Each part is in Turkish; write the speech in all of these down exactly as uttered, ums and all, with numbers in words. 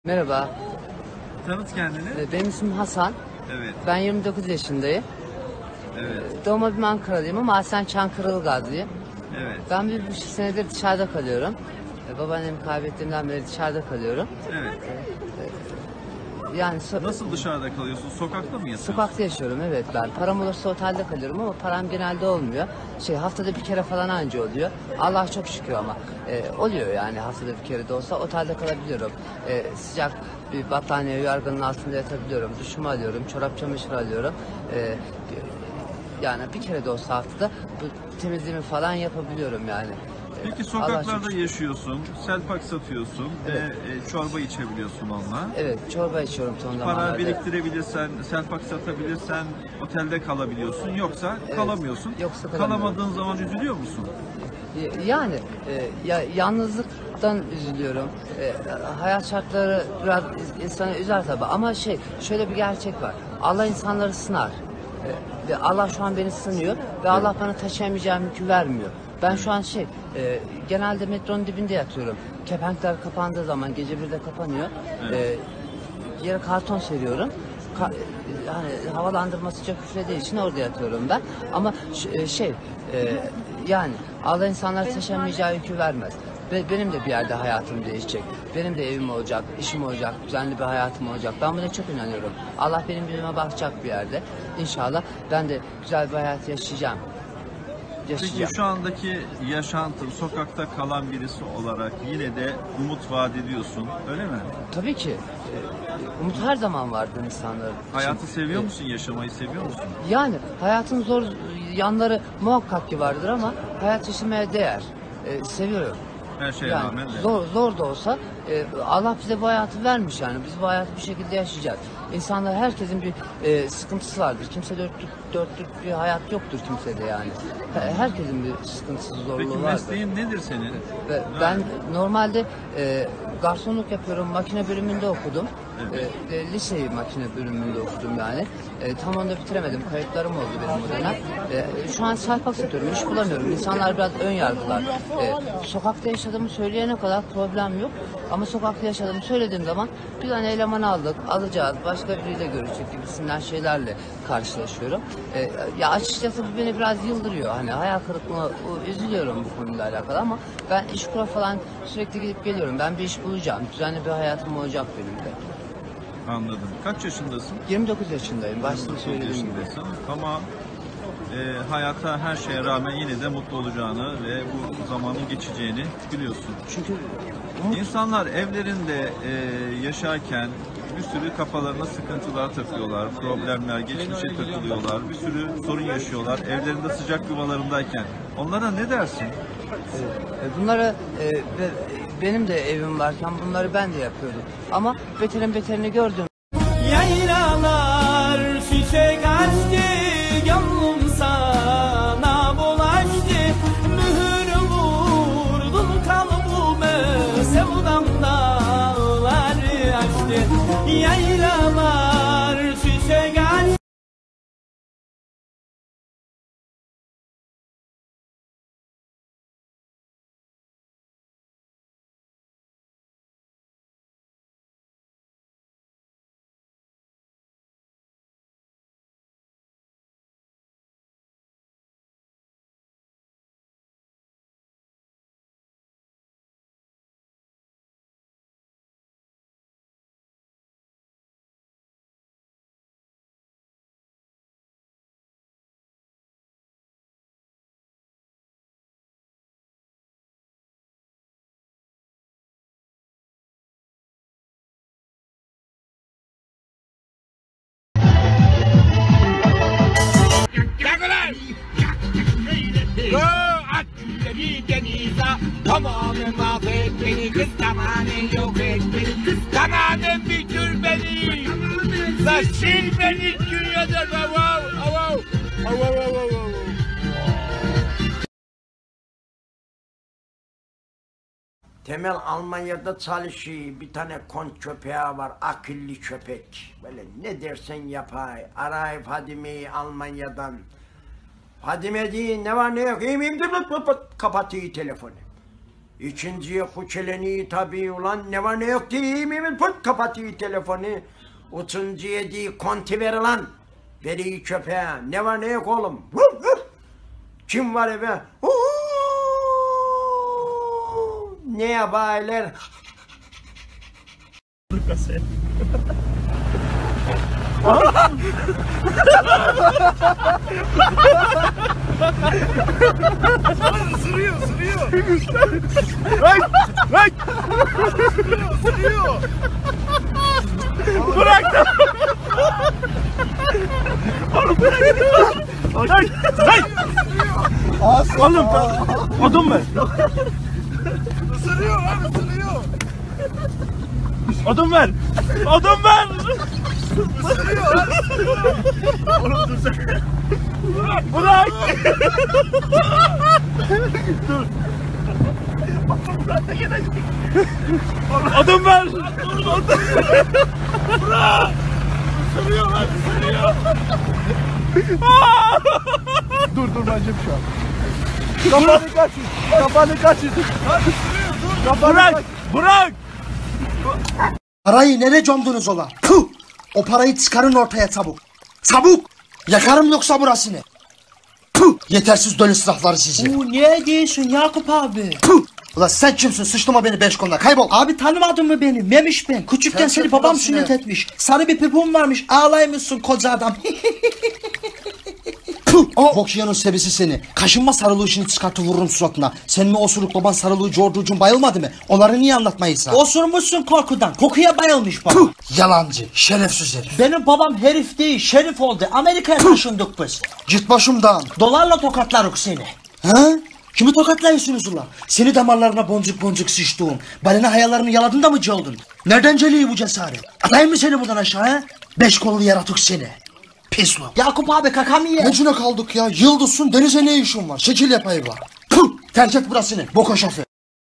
Merhaba, Tanıt kendini. e, benim ismim Hasan. Evet, Ben yirmi dokuz yaşındayım. evet, Doğma büyüme Ankara'lıyım ama aslen Çankırılı Gazlıyım. evet, Ben bir buçuk senedir dışarıda kalıyorum. E, Babaannemi kaybettiğimden beri dışarıda kalıyorum. evet. Yani so- Nasıl dışarıda kalıyorsun? Sokakta mı yatıyorsun? sokakta yaşıyorum, evet ben. Param olursa otelde kalıyorum ama param genelde olmuyor. Şey haftada bir kere falan anca oluyor. Allah çok şükür ama e, oluyor yani haftada bir kere de olsa otelde kalabiliyorum. E, sıcak bir battaniye yorganın altında yatabiliyorum. Duşumu alıyorum, çorap çamaşır alıyorum. E, yani bir kere de olsa haftada bu temizliğimi falan yapabiliyorum yani. E, Peki Allah çok sokaklarda şükür. yaşıyorsun, selpak satıyorsun Evet. ve e, çorba içebiliyorsun onunla. Evet, çorba içiyorum son Para zamanlarda. biriktirebilirsen, selpak satabilirsen otelde kalabiliyorsun. Yoksa Evet, kalamıyorsun. yoksa kalamıyorum. Kalamadığın zaman üzülüyor musun? Yani e, ya yalnızlıktan üzülüyorum. E, hayat şartları biraz insanı üzer tabii ama şey şöyle bir gerçek var. Allah insanları sınar. E, ve Allah şu an beni sınıyor ve Allah bana taşıyamayacağım yükü vermiyor. Ben şu an şey e, genelde metronun dibinde yatıyorum. Kepenkler kapandığı zaman gece birde kapanıyor. E, yere karton seriyorum. Ka- e, hani havalandırması çok üflediği için orada yatıyorum ben. Ama ş- e, şey e, yani Allah insanlara taşımayacağı yükü vermez. Ve benim de bir yerde hayatım değişecek. Benim de evim olacak, işim olacak, düzenli bir hayatım olacak. Ben buna çok inanıyorum. Allah benim yüzüme bakacak bir yerde. İnşallah ben de güzel bir hayat yaşayacağım. Yaşayacağım. Peki şu andaki yaşantın sokakta kalan birisi olarak yine de umut vaat ediyorsun, öyle mi? Tabii ki. e, Umut her zaman vardı insanların için. Hayatı seviyor E, musun, yaşamayı seviyor musun? Yani hayatın zor yanları muhakkak ki vardır ama hayat yaşamaya değer. Ee, seviyorum. Her şeye Yani rağmen de. zor zor da olsa e, Allah bize bu hayatı vermiş yani biz bu hayatı bir şekilde yaşayacağız. İnsanlar herkesin bir e, sıkıntısı vardır. Kimse dörtlük dörtlük bir hayat yoktur kimsede yani. He- Herkesin bir sıkıntısı zorluğu Peki vardır. mesleğin nedir senin? Ve ben normalde e, garsonluk yapıyorum, makine bölümünde okudum. Evet. E, e, liseyi makine bölümünde okudum yani. E, tam onu da bitiremedim, kayıplarım oldu benim o dönem. E, şu an selpak satıyorum, iş bulamıyorum. İnsanlar biraz ön yargılar. E, sokakta yaşadığımı söyleyene kadar problem yok. Ama sokakta yaşadığımı söylediğim zaman bir tane eleman aldık, alacağız, başka biriyle görüşecek gibisinden şeylerle karşılaşıyorum. E, ya açıkçası bu beni biraz yıldırıyor. Hani hayal kırıklığına u- üzülüyorum bu konuyla alakalı ama ben İşkur'a falan sürekli gidip geliyorum. Ben bir iş bulacağım. Düzenli bir hayatım olacak benim de. Anladım. Kaç yaşındasın? yirmi dokuz yaşındayım. Başta dokuz söylediğim gibi. yaşındasın. Ama e, hayata her şeye rağmen yine de mutlu olacağını ve bu zamanın geçeceğini biliyorsun. Çünkü umut İnsanlar evlerinde e, yaşarken bir sürü kafalarına sıkıntılar takıyorlar, problemler, geçmişe takılıyorlar, bir sürü sorun yaşıyorlar evlerinde sıcak yuvalarındayken. Onlara ne dersin? E, bunları e, be- benim de evim varken bunları ben de yapıyordum. Ama beterin beterini gördüm. Yaylalar çiçek açtı, gönlüm sana bulaştı. Mühür vurdun kalbime, sevdam dağları açtı. Yaylalar çiçek açtı. Yakılar! Go at gülleri denize. Tamamen mahvet beni, kız tamamen yok et beni, kız tamamen bitir beni. La sil beni dünyadan, avav avav avav avav avav. Temel Almanya'da çalışıyor. Bir tane kont köpeği var. Akıllı köpek. Böyle ne dersen yapay. Arayıp Fadime'yi 'Fadime deyin, ne var ne yok. İyiyim iyiyim. Kapatıyor telefonu. İkinciye kuçeleni tabii ulan ne var ne yok diye mi pırt kapatıyor telefonu. Üçüncüye diye konti ver lan. Veriyi köpeğe ne var ne yok oğlum. Vur, vur. Kim var eve? Uuu. Ne yapaylar? Isırıyor, ısırıyor. Bırak, bırak. Isırıyor, ısırıyor. Bırak da. Oğlum bırak. Bırak, bırak. Oğlum, odun ver. Isırıyor lan, ısırıyor. Odun ver. Odun ver. Isırıyor lan, ısırıyor. Oğlum dur sen. Bırak. Bırak. Dur. Bırak da gidecek. Odun ver. Odun. Bırak. Isırıyor lan, ısırıyor. Dur dur bence şu an. Kafanı kaçır. Kafanı kaçır. Kafanı bırak. Kaçır. Bırak. Parayı nereye gömdünüz ola? Puh! O parayı çıkarın ortaya çabuk. Çabuk! Yakarım yoksa burasını. Puh! Yetersiz dölü silahları sizi. Oo, niye diyorsun Yakup abi? Puh! Ulan sen kimsin? Sıçtırma beni beş konuda. Kaybol. Abi tanımadın mı beni? Memiş ben. Küçükken Sen seni çok babam burası sünnet ne? etmiş. Sarı bir pipum varmış. Ağlaymışsın koca adam. Puh! O Vokia'nın sebesi seni. Kaşınma sarılığı işini çıkartı vururum suratına. Sen mi osuruk baban sarılığı George'ucun bayılmadı mı? Onları niye anlatmayız ha? Osurmuşsun korkudan. Kokuya bayılmış baba. Puh! Yalancı, şerefsiz herif. Benim babam herif değil, şerif oldu. Amerika'ya taşındık biz. Git başımdan. Dolarla tokatlarız seni. Ha? Kimi tokatlayıyorsunuz ulan? Seni damarlarına boncuk boncuk sıçtığım. Balina hayallerini yaladın da mı cıldın? Nereden geliyor bu cesaret? Atayım mı seni buradan aşağı ha? Beş kollu yaratık seni. Pislo. Yakup abi kakam ye. Necine kaldık ya? Yıldızsın, denize ne işin var? Şekil yapayım var. Puh! Terk et burasını. Boka şafı.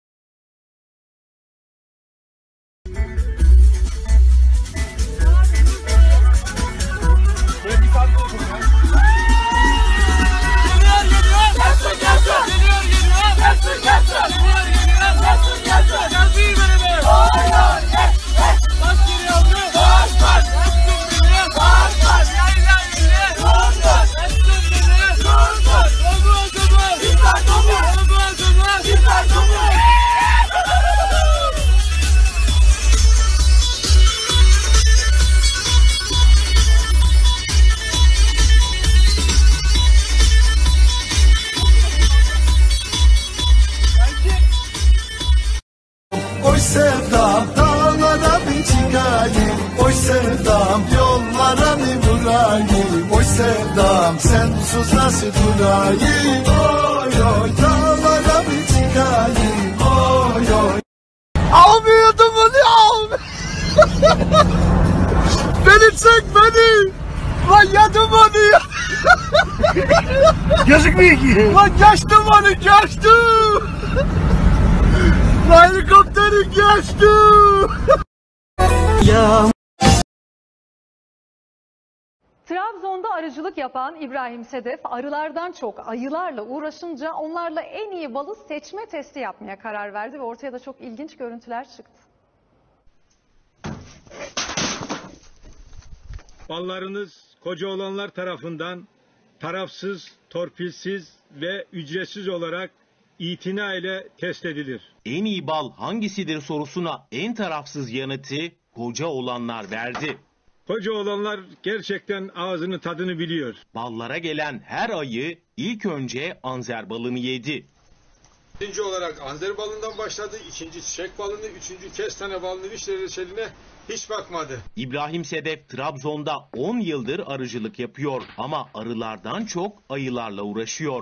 Oy sevdam dağlara bir çıkayım, oy sevdam yollara bir vurayım, oy sevdam sensiz nasıl durayım, oy oy dağlara bir çıkayım, oy oy. Almıyordum onu al. Beni çek beni. Lan yadım onu ya. Gözükmüyor ki. Lan geçtim onu geçtim. Helikopteri geçti. Trabzon'da arıcılık yapan İbrahim Sedef arılardan çok ayılarla uğraşınca onlarla en iyi balı seçme testi yapmaya karar verdi ve ortaya da çok ilginç görüntüler çıktı. Ballarınız koca olanlar tarafından tarafsız, torpilsiz ve ücretsiz olarak itina ile test edilir. En iyi bal hangisidir sorusuna en tarafsız yanıtı koca olanlar verdi. Koca olanlar gerçekten ağzının tadını biliyor. Ballara gelen her ayı ilk önce anzer balını yedi. Birinci olarak anzer balından başladı, ikinci çiçek balını, üçüncü kestane balını, vişne reçeline hiç bakmadı. İbrahim Sedef Trabzon'da on yıldır arıcılık yapıyor ama arılardan çok ayılarla uğraşıyor.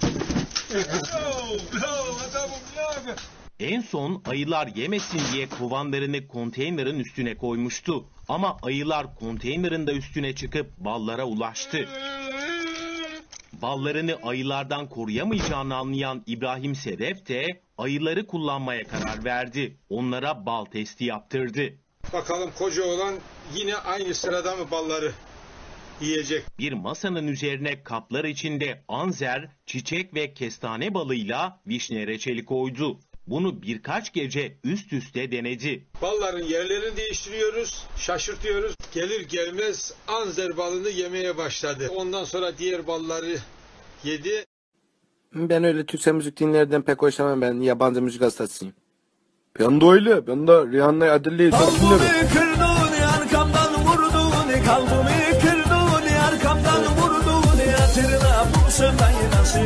En son ayılar yemesin diye kovanlarını konteynerin üstüne koymuştu. Ama ayılar konteynerin de üstüne çıkıp ballara ulaştı. Ballarını ayılardan koruyamayacağını anlayan İbrahim Sedef de ayıları kullanmaya karar verdi. Onlara bal testi yaptırdı. Bakalım koca olan yine aynı sırada mı balları yiyecek? Bir masanın üzerine kaplar içinde anzer, çiçek ve kestane balıyla vişne reçeli koydu. bunu birkaç gece üst üste denedi. Balların yerlerini değiştiriyoruz, şaşırtıyoruz. Gelir gelmez anzer balını yemeye başladı. Ondan sonra diğer balları yedi. Ben öyle Türkçe müzik dinlerden pek hoşlanmam. Ben yabancı müzik hastasıyım. Ben de öyle. Ben de Rihanna'yı, Adele'yi çok dinliyorum. Kalbimi kırdın, arkamdan vurdun. Kalbimi kırdın, arkamdan vurdun. Hatırla bu sevdayı nasıl...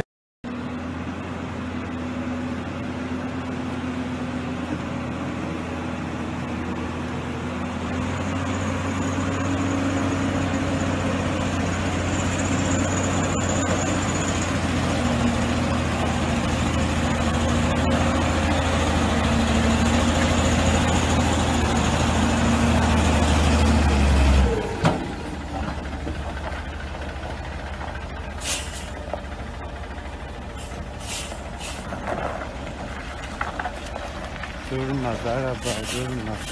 Durmaz araba, durmaz.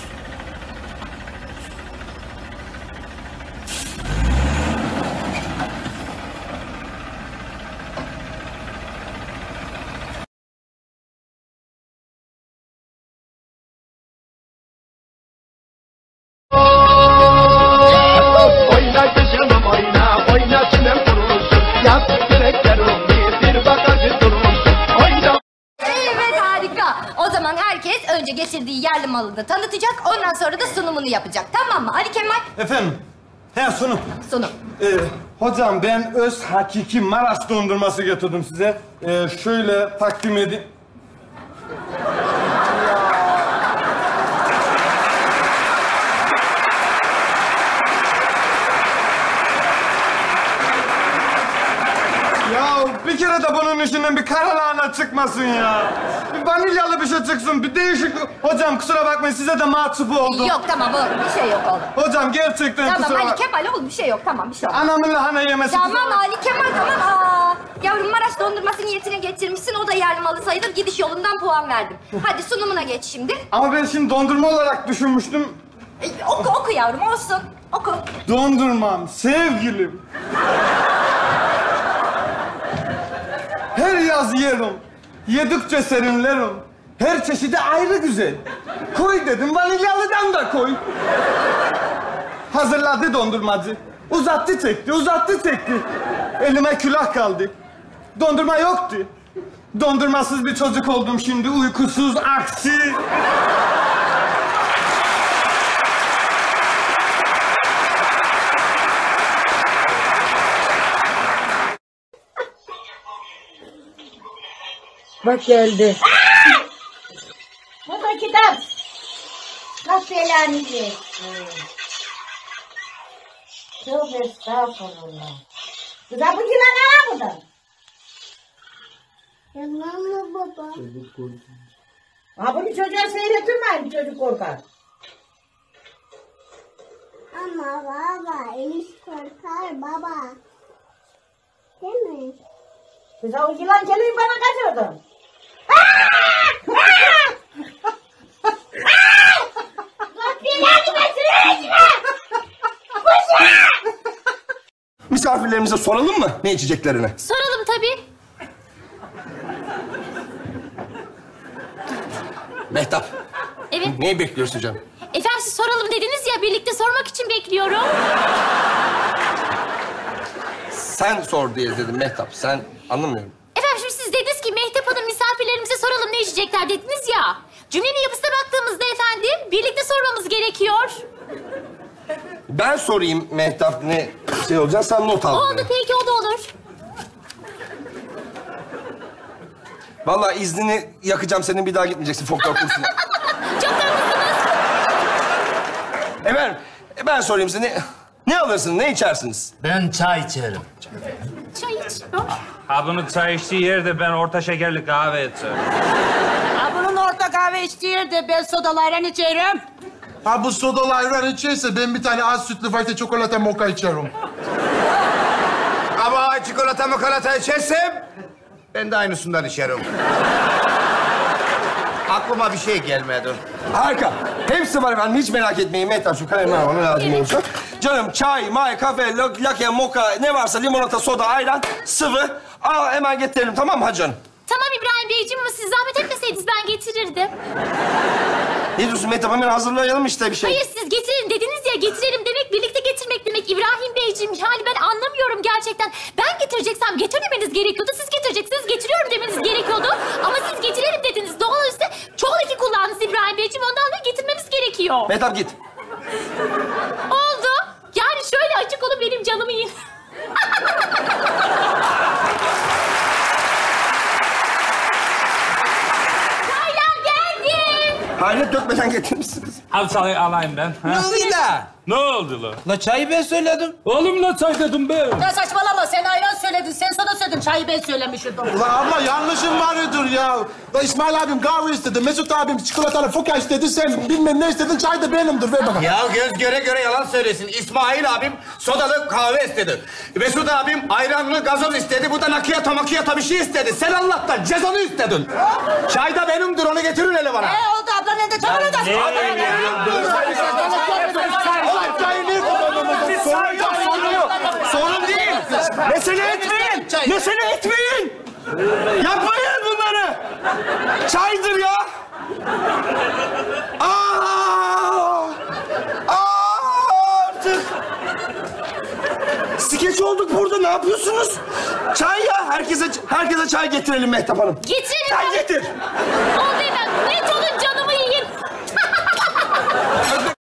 Oyna kızım oyna, oyna çimen kurulsun. Yaz kürekler olmuş, bir bagajı durmuşsun. Oyna. Evet, harika. O zaman herkes önce getirdiği yerli malını tanıtacak, ondan sonra da sunumunu yapacak. Tamam mı Ali Kemal? Efendim? He sunum. Sunum. Ee, hocam ben öz hakiki Maraş dondurması getirdim size. Ee, şöyle takdim edeyim. Ya bir kere de bunun içinden bir karalahana çıkmasın ya. Bir vanilyalı bir şey çıksın, bir değişiklik. Hocam kusura bakmayın size de mahcup oldum. Yok tamam oğlum, bir şey yok oğlum. Hocam gerçekten Tamam kusura Ali bak. Kemal oğlum, bir şey yok, tamam bir şey yok. Anamın lahana yemesi. Tamam Ali Kemal, tamam. Aa, yavrum Maraş dondurması niyetine getirmişsin, o da yerli malı sayılır. Gidiş yolundan puan verdim. Hadi sunumuna geç şimdi. Ama ben şimdi dondurma olarak düşünmüştüm. E, oku, oku yavrum, olsun. Oku. Dondurmam, sevgilim. Her yaz yerim. Yedikçe serinlerim. Her çeşidi ayrı güzel. Koy dedim, vanilyalıdan da koy. Hazırladı dondurmacı. Uzattı çekti, uzattı çekti. Elime külah kaldı. Dondurma yoktu. Dondurmasız bir çocuk oldum şimdi, uykusuz, aksi. Bak geldi. Bu da kitap. Nasıl eğlenecek? Tövbe estağfurullah. Kıza bu yılan ne var burada? Yalan mı baba? Çocuk korkar. Ha bunu çocuğa seyretilmeyin, çocuk korkar. Ama baba, Enis korkar baba. Değil mi? Kıza o yılan geliyor bana kaçırdın. Misafirlerimize soralım mı ne içeceklerini? Soralım tabii. Mehtap. Evet. Neyi bekliyoruz hocam? Efendim siz soralım dediniz ya, birlikte sormak için bekliyorum. Sen sor diye dedim Mehtap. Sen anlamıyorum. Efendim şimdi siz dediniz ki Mehtap Hanım misafirlerimize soralım ne içecekler dediniz ya. Cümlenin yapısına baktığımızda efendim birlikte sormamız gerekiyor. Ben sorayım Mehtap ne şey olacak, sen not al. Oldu peki, o da olur. Vallahi iznini yakacağım, senin bir daha gitmeyeceksin folklor kursuna. Çok haklısınız. Efendim, e, ben sorayım size. Ne, ne alırsınız, ne içersiniz? Ben çay içerim. Çay iç. Yok. Ha bunun çay içtiği yerde ben orta şekerli kahve içerim. Ha bunun orta kahve içtiği yerde ben sodalı ayran içerim. Ha bu sodalı ayran içerse ben bir tane az sütlü fayta çikolata moka içerim. Ama çikolata mokolata içersem ben de aynısından içerim. Aklıma bir şey gelmedi. Harika. Hepsi var efendim, hiç merak etmeyin. Mehtap şu kalemler bana lazım olacak. Canım çay, may, kafe, lake, moka ne varsa limonata, soda, ayran, sıvı. Al hemen getirelim, tamam mı hacı hanım? Tamam Tamam İbrahim Beyciğim ama siz zahmet etmeseydiniz ben getirirdim. Ne diyorsun Mehtap? Hemen hazırlayalım işte bir şey. Hayır siz getirin dediniz ya, getirelim demek birlikte getirmek demek İbrahim Beyciğim. Yani ben anlamıyorum gerçekten. Ben getireceksem getirmemeniz gerekiyordu. Siz getireceksiniz getiriyorum demeniz gerekiyordu. Ama siz getirelim dediniz. Doğal üstü çok iki kullandınız İbrahim Beyciğim. Ondan sonra getirmemiz gerekiyor. Mehtap git. Oldu. Yani şöyle açık olun benim canımı yiyin. Çaylar geldi. Hayret dökmeden getirmişsiniz. Al çayı alayım ben. Ne oluyor da? Ne oldu la? La çayı ben söyledim. Oğlum la çay dedim ben. Ya saçmalama, sen ayran söyledin, sen soda söyledin, çayı ben söylemişim. Ulan abla yanlışım vardır ya. La İsmail abim kahve istedi, Mesut abim çikolatalı fuka istedi, sen bilmem ne istedin, çay da benimdir, ver bakalım. Ya göz göre göre yalan söylesin. İsmail abim sodalı kahve istedi. Mesut abim ayranlı gazoz istedi. Bu da nakiyata makiyata bir şey istedi. Sen Allah'tan cezanı istedin. Çay da benimdir, onu getirin hele bana. Ee oldu abla, ne de tamam da. Sorun değil. Mesele etmeyin. Mesele etmeyin. Yapmayın bunları. Çaydır ya. Aa! Aa, artık. Skeç olduk burada. Ne yapıyorsunuz? Çay ya. Herkese herkese çay getirelim Mehtap Hanım. Getirelim. Çay getir. Oldu ben. Net olun canımı yiyin.